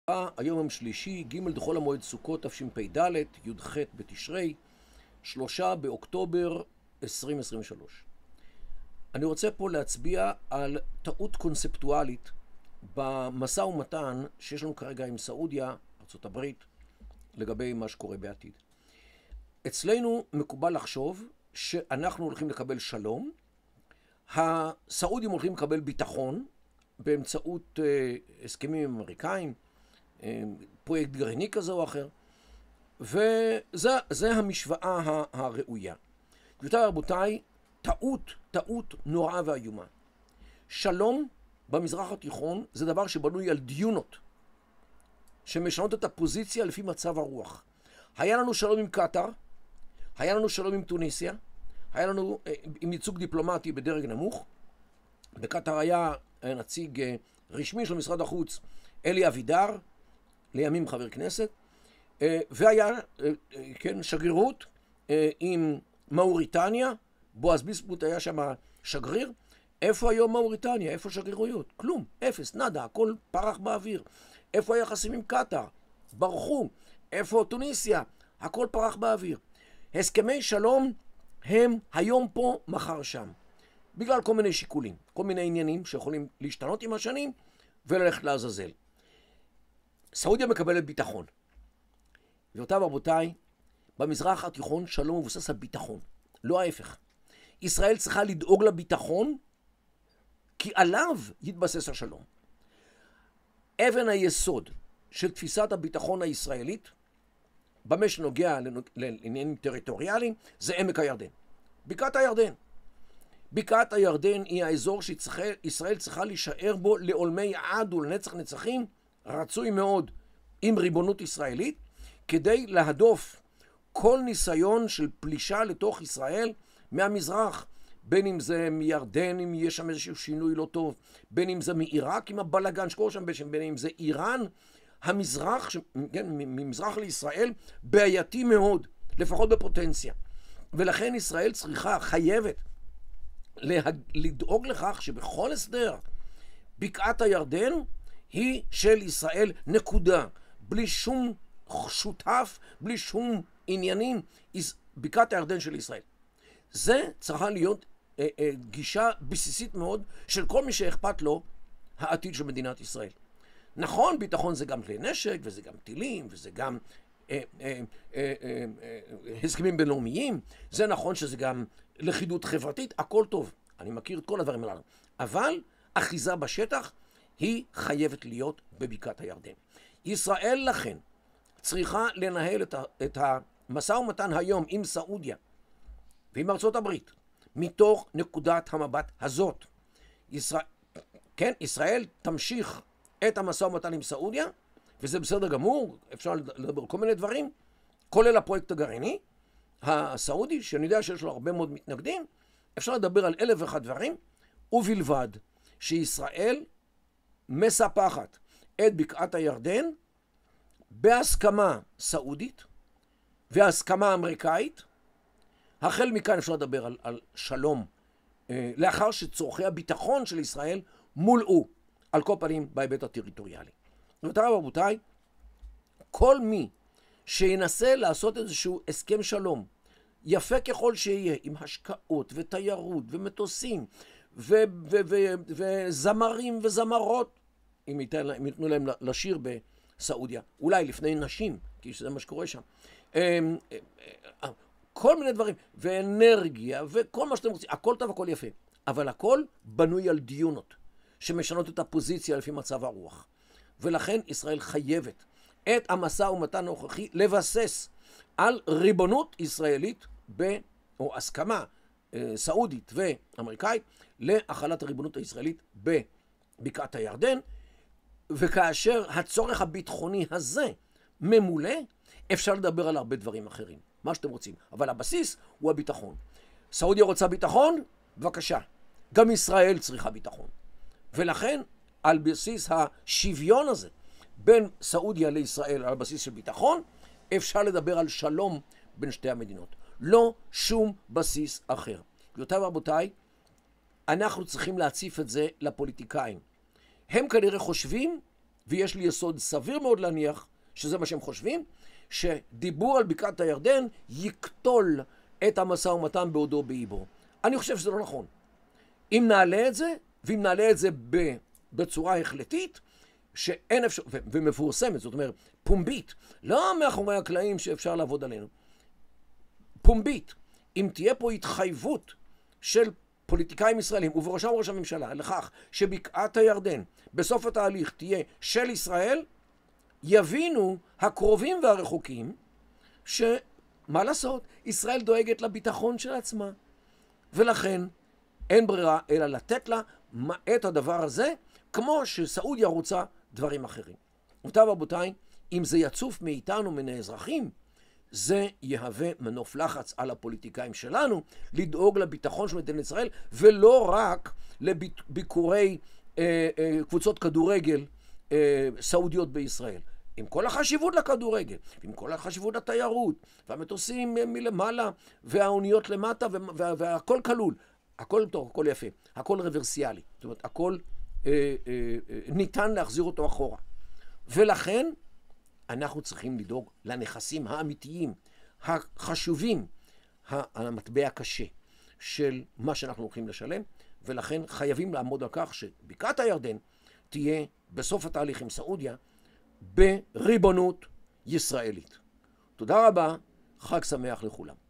היום יום שלישי, ג' דחול המועד סוכות תשפ"ד, י"ח בתשרי, 3 באוקטובר 2023. אני רוצה פה להצביע על טעות קונספטואלית במשא ומתן שיש לנו כרגע עם סעודיה, ארצות הברית, לגבי מה שקורה בעתיד. אצלנו מקובל לחשוב שאנחנו הולכים לקבל שלום, הסעודים הולכים לקבל ביטחון באמצעות הסכמים אמריקאים, פרויקט גרעיני כזה או אחר, וזה המשוואה הראויה. גבירותיי ורבותיי, טעות נוראה ואיומה. שלום במזרח התיכון זה דבר שבנוי על דיונות שמשנות את הפוזיציה לפי מצב הרוח. היה לנו שלום עם קטר, היה לנו שלום עם טוניסיה, היה לנו עם ייצוג דיפלומטי בדרג נמוך. בקטר היה נציג רשמי של משרד החוץ אלי אבידר, לימים חבר כנסת, והיה שגרירות עם מאוריטניה, בועז ביסמוט היה שם שגריר. איפה היום מאוריטניה? איפה שגרירויות? כלום, אפס, נדה, הכל פרח באוויר. איפה היחסים עם קטר? ברחו. איפה טוניסיה? הכל פרח באוויר. הסכמי שלום הם היום פה, מחר שם. בגלל כל מיני שיקולים, כל מיני עניינים שיכולים להשתנות עם השנים וללכת לעזאזל. סעודיה מקבלת ביטחון. גבירותיי ורבותיי, במזרח התיכון שלום מבוסס על ביטחון, לא ההפך. ישראל צריכה לדאוג לביטחון, כי עליו יתבסס השלום. אבן היסוד של תפיסת הביטחון הישראלית, במה שנוגע לעניינים טריטוריאליים, זה עמק הירדן. בקעת הירדן. בקעת הירדן היא האזור שישראל צריכה להישאר בו לעולמי עד ולנצח נצחים, רצוי מאוד עם ריבונות ישראלית, כדי להדוף כל ניסיון של פלישה לתוך ישראל מהמזרח, בין אם זה מירדן, אם יש שם איזשהו שינוי לא טוב, בין אם זה מעיראק עם הבלגן שקורה שם, בין אם זה איראן. המזרח, ממזרח לישראל, בעייתי מאוד, לפחות בפוטנציה. ולכן ישראל חייבת לדאוג לכך שבכל הסדר בקעת הירדן היא של ישראל, נקודה. בלי שום שותף, בלי שום עניינים, בקעת הירדן של ישראל. זה צריכה להיות גישה בסיסית מאוד של כל מי שאכפת לו העתיד של מדינת ישראל. נכון, ביטחון זה גם כלי נשק, וזה גם טילים, וזה גם הסכמים בינלאומיים. זה נכון שזה גם לכידות חברתית, הכל טוב. אני מכיר את כל הדברים הללו. אבל אחיזה בשטח היא חייבת להיות בבקעת הירדן. ישראל לכן צריכה לנהל את המשא ומתן היום עם סעודיה ועם ארצות הברית, מתוך נקודת המבט הזאת. ישראל תמשיך את המשא ומתן עם סעודיה, וזה בסדר גמור, אפשר לדבר כל מיני דברים, כולל הפרויקט הגרעיני הסעודי, שאני יודע שיש לו הרבה מאוד מתנגדים, אפשר לדבר על 1,001 דברים, ובלבד שישראל מספחת את בקעת הירדן בהסכמה סעודית והסכמה אמריקאית. החל מכאן אפשר לדבר על שלום, לאחר שצורכי הביטחון של ישראל מולאו, על כל פנים בהיבט הטריטוריאלי. רבותיי, כל מי שינסה לעשות איזשהו הסכם שלום, יפה ככל שיהיה, עם השקעות ותיירות ומטוסים וזמרים וזמרות, אם ייתנו להם לשיר בסעודיה, אולי לפני נשים, כי זה מה שקורה שם, כל מיני דברים, ואנרגיה וכל מה שאתם רוצים, הכל טוב, הכל יפה, אבל הכל בנוי על דיונות שמשנות את הפוזיציה לפי מצב הרוח. ולכן ישראל חייבת את המשא ומתן הנוכחי לבסס על ריבונות ישראלית או הסכמה סעודית ואמריקאית להחלת הריבונות הישראלית בבקעת הירדן. וכאשר הצורך הביטחוני הזה ממולא, אפשר לדבר על הרבה דברים אחרים, מה שאתם רוצים, אבל הבסיס הוא הביטחון. סעודיה רוצה ביטחון? בבקשה. גם ישראל צריכה ביטחון. ולכן על בסיס השוויון הזה בין סעודיה לישראל, על בסיס של ביטחון, אפשר לדבר על שלום בין שתי המדינות. לא שום בסיס אחר. גבירותיי ורבותיי, אנחנו צריכים להציף את זה לפוליטיקאים. הם כנראה חושבים ויש לי יסוד סביר מאוד להניח שזה מה שהם חושבים, שדיבור על בקעת הירדן יקטול את המשא ומתן בעודו באיבו. אני חושב שזה לא נכון. אם נעלה את זה, ואם נעלה את זה בצורה החלטית, שאין אפשר, ומפורסמת, זאת אומרת, פומבית, לא מאחורי הקלעים שאפשר לעבוד עלינו. פומבית, אם תהיה פה התחייבות של פוליטיקאים ישראלים, ובראשם ראש הממשלה, לכך שבקעת הירדן בסוף התהליך תהיה של ישראל, יבינו הקרובים והרחוקים שמה לעשות, ישראל דואגת לביטחון של עצמה, ולכן אין ברירה אלא לתת לה את הדבר הזה, כמו שסעודיה רוצה דברים אחרים. רבותיי, אם זה יצוף מאיתנו, מן האזרחים, זה יהווה מנוף לחץ על הפוליטיקאים שלנו לדאוג לביטחון של מדינת ישראל, ולא רק לביקורי קבוצות כדורגל סעודיות בישראל. עם כל החשיבות לכדורגל, עם כל החשיבות לתיירות, והמטוסים מלמעלה, והאוניות למטה, והכל כלול. הכל טוב, הכל יפה, הכל רוורסיאלי. זאת אומרת, הכל ניתן להחזיר אותו אחורה. ולכן, אנחנו צריכים לדאוג לנכסים האמיתיים, החשובים, המטבע הקשה של מה שאנחנו הולכים לשלם, ולכן חייבים לעמוד על כך שבקעת הירדן תהיה בסוף התהליך עם סעודיה בריבונות ישראלית. תודה רבה, חג שמח לכולם.